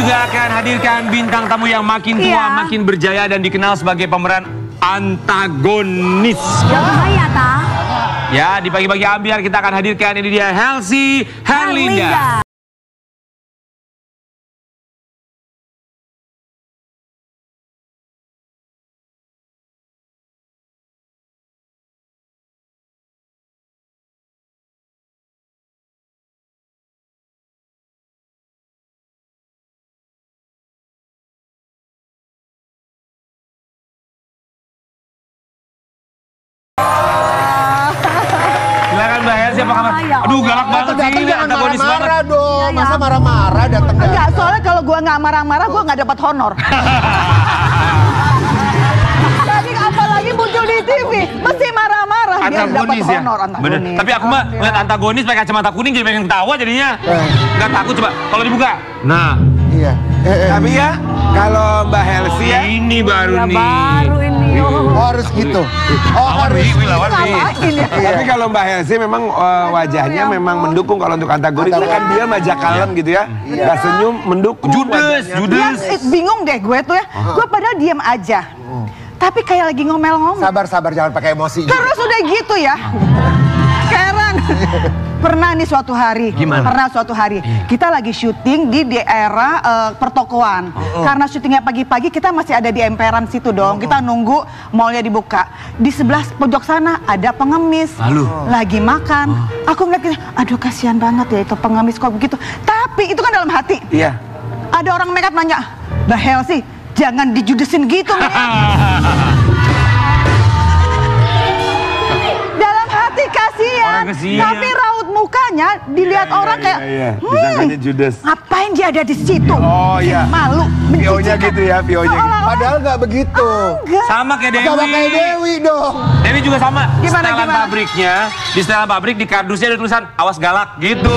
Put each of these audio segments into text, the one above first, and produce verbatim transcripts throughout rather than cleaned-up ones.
juga akan hadirkan bintang tamu yang makin tua, iya. makin berjaya dan dikenal sebagai pemeran antagonis. Ya bahaya, ta? Ya, di pagi-pagi ambiar kita akan hadirkan, ini dia Helsi Herlinda. Siapa kabar? Aduh, galak banget sih, ini antagonis banget. Marah-marah dong, masa marah-marah datang. Enggak, soalnya kalau gua nggak marah-marah, gua nggak dapat honor. Tadi apalagi muncul di T V, mesti marah-marah biar dapat honor antagonis. Bener. Tapi aku mah ngeliat antagonis pakai kacamata kuning jadi pengen ketawa jadinya. Nggak takut coba, kalau dibuka. Nah. Iya. Tapi ya, kalau Mbak Helsi ya. Ini baru nih. Baru ini. Oh, harus gitu. Oh, harus. Ya? Tapi kalau Mbak Helsi memang uh, wajahnya memang mendukung kalau untuk antagonis. Kan dia aja kalem gitu ya. Nggak senyum, mendukung. Judes, judes. Ya, bingung deh gue tuh ya. Gue padahal diam aja. Tapi kayak lagi ngomel-ngomel. Sabar, sabar, jangan pakai emosi. Terus udah gitu ya. Sekarang pernah nih suatu hari, Gimana? pernah suatu hari kita lagi syuting di daerah uh, pertokoan. Uh, uh. Karena syutingnya pagi-pagi kita masih ada di emperan situ dong. Uh, uh. Kita nunggu mallnya dibuka. Di sebelah pojok sana ada pengemis Lalu? lagi makan. Uh. Aku ngeliat, aduh kasihan banget ya itu pengemis kok begitu. Tapi itu kan dalam hati. Iya. Ada orang makeup nanya, Mbak Helsi jangan dijudesin gitu nih. Kasihan, tapi raut mukanya dilihat iya, orang iya, kayak, iya, iya. hmm, Judes. Ngapain dia ada di situ? Oh iya, malu, Vio-nya gitu ya, Vio-nya gitu. Padahal nggak begitu. Enggak. Sama kayak Dewi. Sama kayak Dewi dong. Dewi juga sama. Gimana, Setelan gimana? pabriknya, di setelan pabrik di kardusnya ada tulisan awas galak gitu.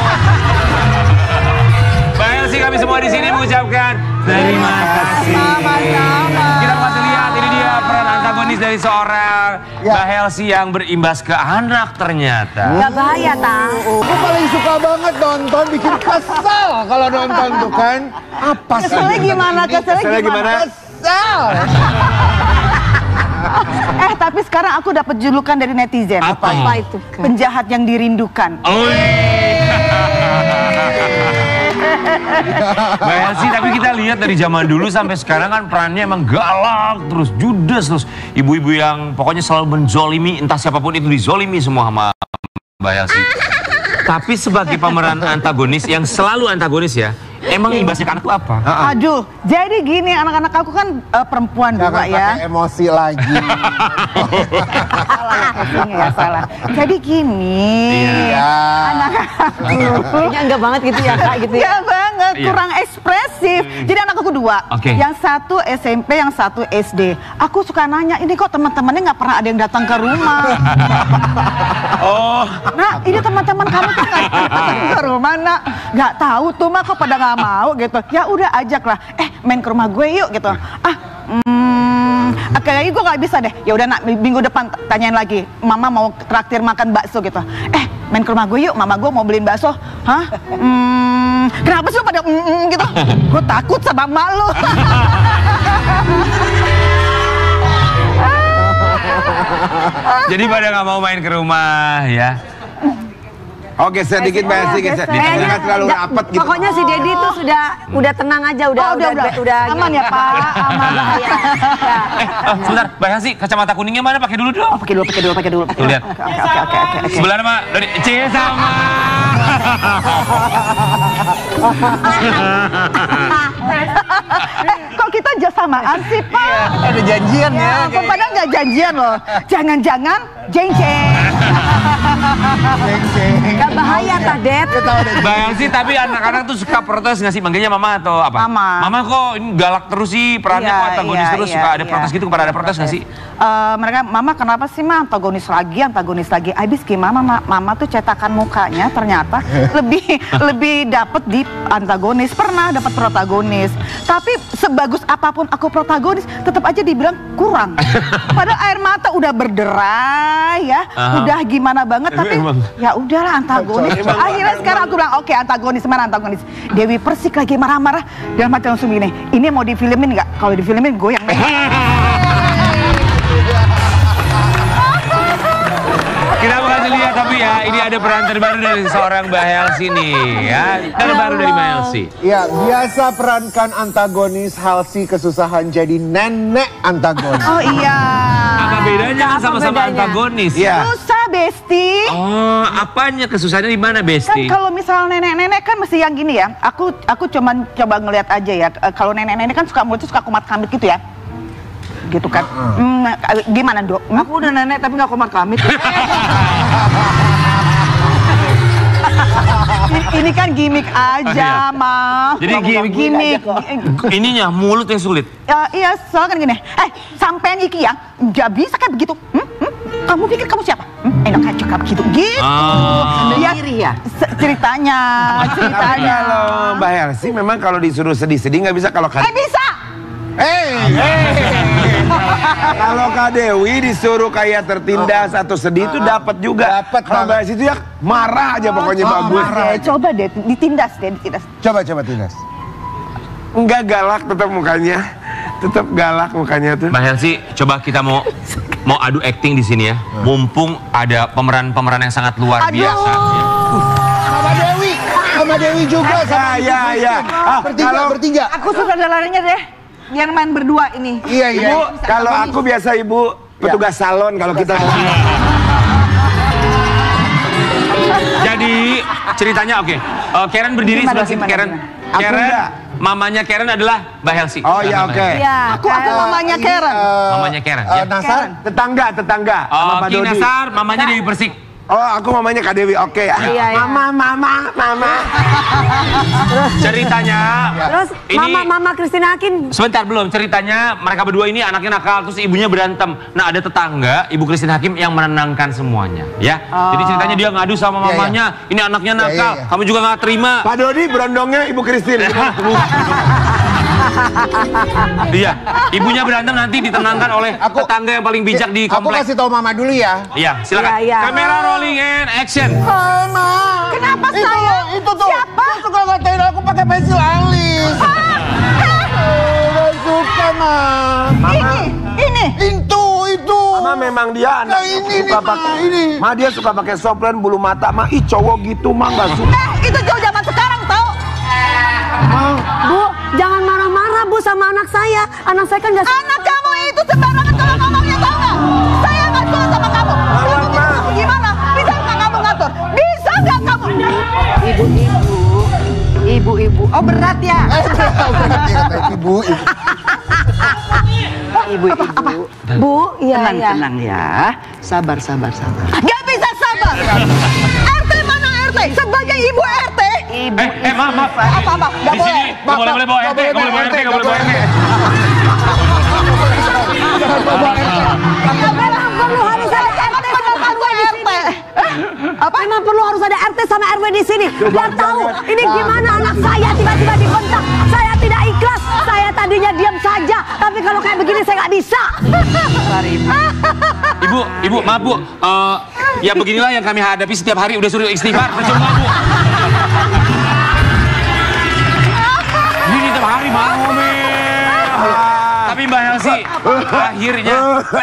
Mbak Helsi, kami semua di sini mengucapkan terima kasih. Sama-sama. Kita masih lihat ini dia peran antagonis dari seorang ya. Mbak Helsi yang berimbas ke anak ternyata. Gak bahaya, ta? Aku paling suka banget nonton, bikin kesel kalau nonton tuh kan. Apa sih? Keselnya gimana? Keselnya gimana? Kesel. Eh, tapi sekarang aku dapat julukan dari netizen. Apa? Apa itu? Penjahat yang dirindukan. Oh, Mbak Helsi, tapi kita lihat dari zaman dulu sampai sekarang kan perannya emang galak, terus judes, terus ibu-ibu yang pokoknya selalu menzolimi, entah siapapun itu dizolimi semua sama Mbak Helsi. Tapi sebagai pemeran antagonis yang selalu antagonis ya, emang imbasnya ke anak tuh apa? Aduh, jadi gini anak-anak aku kan uh, perempuan juga ya. Pakai emosi lagi. Salah ya, ya salah. Jadi gini, Iya. anak aku. Ya enggak banget gitu ya Kak gitu ya. Ya banget, Iya. kurang ekspresif. Jadi anak aku dua, Oke. yang satu S M P, yang satu S D. Aku suka nanya, ini kok teman-temannya nggak pernah ada yang datang ke rumah. Oh, Nah, ini teman-teman kamu tuh nggak datang ke rumah, nak. Nggak tahu tuh mah kok pada nggak mau gitu. Ya udah ajak lah. Eh, main ke rumah gue yuk gitu. Ah, hmm, kayaknya gue nggak bisa deh. Ya udah nak, minggu depan tanyain lagi. Mama mau traktir makan bakso gitu. Eh, main ke rumah gue yuk. Mama gue mau beliin bakso. Hah? Hmm, kenapa sih lu pada mm, mm, gitu? Gue takut sama emak lu. jadi pada nggak mau main ke rumah ya? Oke, sedikit Mbak Helsi, Geser. jangan terlalu Nggak, rapet gitu. Pokoknya si Dedi tuh sudah udah tenang aja, udah Oh, udah, udah udah. udah Aman ya, Pak? Aman. bahaya. Ya. Eh, oh, sebentar, Mbak Helsi, kacamata kuningnya mana? Pakai dulu dong. Oh, pakai dulu, pakai dulu, pakai dulu. Tuh, lihat. Oke, oke, oke, oke, oke. Sebelah nama dari C sama. Eh, kok kita aja samaan sih, Pak? Ada janjian ya. Kok padahal nggak janjian loh. Jangan-jangan jeng-jeng. Gak bahaya tah, Det. Mbak Helsi, tapi anak-anak tuh suka protes nggak sih? Manggilnya mama atau apa? Mama. Mama kok ini galak terus sih, perannya Iya, kok antagonis iya, terus, iya, suka ada iya. protes gitu, kepada ada protes nggak sih? Eh, mereka, mama kenapa sih mah antagonis lagi, antagonis lagi. Abis gimana mama, mama tuh cetakan mukanya ternyata lebih lebih dapet di antagonis. Pernah dapat protagonis. Tapi sebagus apapun aku protagonis, tetap aja dibilang kurang. Padahal air mata udah berderai ya, Aha. udah gimana banget. tapi ya udahlah antagonis. Akhirnya sekarang aku bilang oke antagonis mana antagonis. Dewi Persik lagi marah-marah dalam hati langsung gini. Ini mau difilmin nggak? Kalau difilmin gue yang main. Kita bakal lihat tapi ya, ini ada peran terbaru dari seorang Mbak Helsi nih ya. Terbaru dari Mbak Helsi. Ya, biasa perankan antagonis Helsi kesusahan jadi nenek antagonis. Oh iya. Apa bedanya kan sama-sama antagonis? Iya. Susah Besti. Oh, apanya kesusahannya di mana Kan Besti? kalau misal nenek-nenek kan mesti yang gini ya. Aku aku cuman coba ngeliat aja ya. E, Kalau nenek-nenek kan suka mulutnya suka kumat kamit gitu ya. Gitu kan. Hmm, gimana Dok? Hmm? Aku udah nenek tapi nggak komat kamit. Ini kan gimmick aja, Ma. Jadi gimmick- gimmick. Ininya mulut yang sulit. Ya, iya, soalnya kan gini. Eh, sampean iki ya, nggak bisa kayak begitu. Hmm? Hmm? Kamu pikir kamu siapa? Hmm? Enak aja kayak begitu. Gitu. Ah. Dia Sendiri ya? se- ceritanya, Tapi ceritanya. kalau Mbak Helsi memang kalau disuruh sedih-sedih nggak bisa kalau Eh, Kak bisa. Hei, hei. kalau Kak Dewi disuruh kayak tertindas atau sedih itu dapat juga. Dapat Kalau Mbak banget. Helsi itu ya marah aja pokoknya Oh, bagus. marah. Eh, coba deh, ditindas deh, ditindas. Coba, coba Tinas. Enggak galak tetap mukanya. Tetap galak mukanya tuh. Mbak Helsi, coba kita mau mau adu acting di sini ya. Mumpung ada pemeran-pemeran yang sangat luar Aduh. biasa. Sama Dewi, sama Dewi juga. Sama Ya, ya, ya. Ah, Bertiga, kalau bertiga. Aku sutradaranya deh. Yang main berdua ini. Iya, iya. Ibu, kalau aku biasa ibu petugas salon kalau kita mau. Jadi ceritanya oke. Eh, Karen berdiri Gimana, sebelah sini. gimana, Karen, gimana? Aku Karen, enggak. mamanya Karen adalah Mbak Helsi. Oh iya Mbak oke. Helsi. Iya. Aku aku mamanya Ini, Karen. eh, Mamanya Karen, eh, ya. Nasar. Tetangga, tetangga sama Oh, Pak Ki Dodi. Nasar, mamanya Dewi Persik. Oh, aku mamanya Kak Dewi. Oke. Iya, iya. Mama, mama, mama. Ceritanya Terus ini mama mama Christina Hakim. sebentar belum, ceritanya mereka berdua ini anaknya nakal terus ibunya berantem. Nah, ada tetangga, Ibu Christine Hakim yang menenangkan semuanya, ya. Jadi ceritanya dia ngadu sama Iya, iya. mamanya, ini anaknya Iya, nakal, iya, iya. kamu juga nggak terima. Pak Dodi berondongnya Ibu Christine. Iya, ibunya berantem nanti ditenangkan oleh Aku- tetangga yang paling bijak di Aku komplek. kasih tahu Mama dulu ya. Iya, silakan. Iya, iya. Kamera rolling and action. Mama. Kenapa itu, saya? Itu tuh. Siapa? Dia suka ngatain aku pakai pensil alis. Gak suka, Ma. Ini, ini. Itu, itu. Mama memang dia anak Nah, ini suka nih, Ma, pakai ini. Ma dia suka pakai soplen bulu mata. Ma ih cowok gitu mah nggak suka. Eh, itu jauh zaman sekarang tau. Bu, jangan marah-marah Bu sama anak saya. Anak saya kan nggak. Anak kamu itu sembarangan kalau ngomongnya tau nggak? Saya nggak suka sama kamu. Saya mau jadi kamu gimana? Bisa nggak kamu ngatur? Bisa nggak kamu? Ibu-ibu. Ibu-ibu. Oh berat ya? Eh, berat ya kata ibu. ibu. Ibu-ibu. Bu, iya Tenang, iya. tenang ya. Sabar, sabar, sabar. Gak bisa sabar. R T mana R T? Sebagai ibu R T. Ibu. Eh, eh, maaf, maaf. Apa apa? Gak Di boleh. sini nggak boleh boleh bawa R T, nggak boleh bawa R T, nggak boleh bawa R T. Memang perlu harus ada R T sama R W di sini. Apa? Memang perlu harus ada R T sama R W di sini. Biar tahu ini gimana anak saya tiba-tiba dibentak. Saya tidak ikhlas. Saya tadinya diam saja. Tapi kalau kayak begini saya nggak bisa. Sabar, Ibu. Ibu, ibu, maaf bu. Eh, ya beginilah yang kami hadapi setiap hari. Udah suruh istighfar, percuma bu. Ini tiap hari mau Mel. Tapi Mbak Helsi, akhirnya,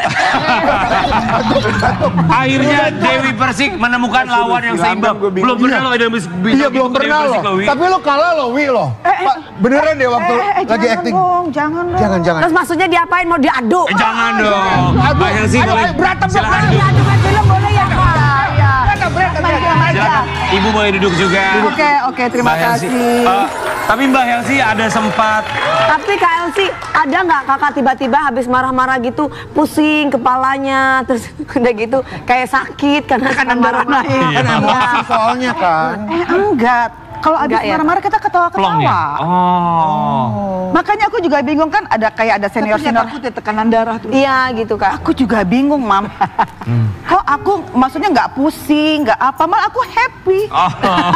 akhirnya Dewi Persik menemukan lawan yang seimbang. Gua bingung. Belum pernah lo ada bisa Iya belum pernah loh. Tapi lo kalah loh, Wi loh. Pak, beneran deh waktu Eh, eh, lagi jangan acting. dong, jangan dong. Jangan, jangan. Terus maksudnya diapain? Mau diadu? Eh, jangan dong. Aduh, Mbak Helsi ayo, boleh. ayo, berantem, Silakan berantem. duduk. Diadu main film boleh ya Pak? Silakan. Ibu boleh duduk juga. Oke, oke, terima Mbak Helsi. kasih. Eh, tapi Mbak Helsi ada sempat Tapi Kak Elsi, ada nggak kakak tiba-tiba habis marah-marah gitu, pusing kepalanya, terus udah gitu kayak sakit karena karena marah-marah. Kan emosi soalnya kan. Eh, enggak. Kalau habis Enggak ya? marah-marah kita plong ketawa-ketawa. ya. Oh. Makanya aku juga bingung kan ada kayak ada senior-senior. Takut ya tekanan darah tuh. Iya gitu Kak. Aku juga bingung, Mam. Kok aku maksudnya nggak pusing, nggak apa, malah aku happy. Oh.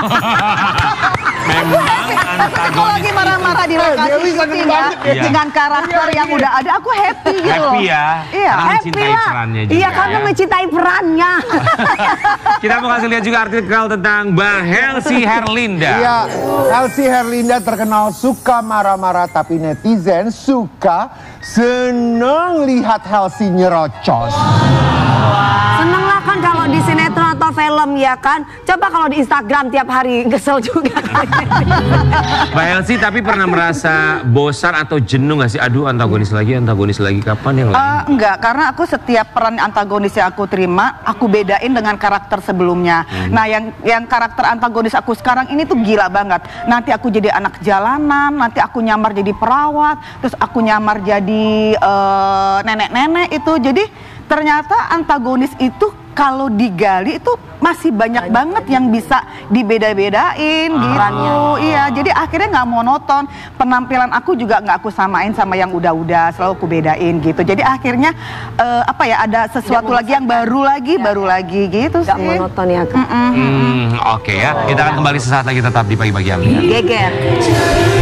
Aku happy. Maksudnya kalau lagi marah-marah di lokasi Dewi seneng syuting ya, banget ya. dengan karakter yang udah ada, aku happy gitu loh. Happy ya. Iya. Karena Happy mencintai lah. perannya juga. Iya karena ya. mencintai perannya. Kita mau kasih lihat juga artikel tentang Mbak Helsi Herlinda. Iya, Helsi Herlinda terkenal suka marah-marah, tapi netizen suka seneng lihat Helsi nyerocos. Seneng lah kan kalau di sinetron atau film ya kan. Coba kalau di Instagram tiap hari kesel juga. Mbak Helsi tapi pernah merasa bosan atau jenuh gak sih? Aduh antagonis lagi, antagonis lagi, kapan yang lain? Uh, enggak, karena aku setiap peran antagonis yang aku terima, aku bedain dengan karakter sebelumnya. Hmm. Nah yang yang karakter antagonis aku sekarang ini tuh gila banget. Nanti aku jadi anak jalanan, nanti aku nyamar jadi perawat, terus aku nyamar jadi uh, nenek-nenek itu. Jadi ternyata antagonis itu kalau digali itu masih banyak banget yang bisa dibeda-bedain gitu. Iya, jadi akhirnya nggak monoton. Penampilan aku juga nggak aku samain sama yang udah-udah, selalu aku bedain gitu. Jadi akhirnya uh, apa ya, ada sesuatu lagi yang baru lagi, ya. baru lagi gitu gak sih. monoton ya. Mm -mm. Hmm, Oke okay ya, kita akan kembali sesaat lagi tetap di Pagi-Pagi Ambiar. Geger.